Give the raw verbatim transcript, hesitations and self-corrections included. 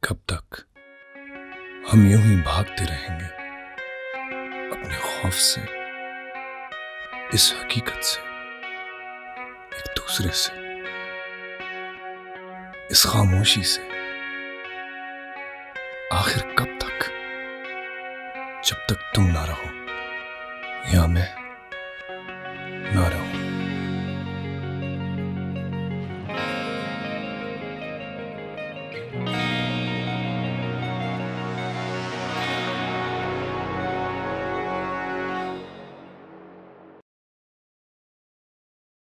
कब तक हम यूं ही भागते रहेंगे अपने खौफ से, इस हकीकत से, एक दूसरे से, इस खामोशी से। आखिर कब तक, जब तक तुम ना रहो या मैं ना रहूं।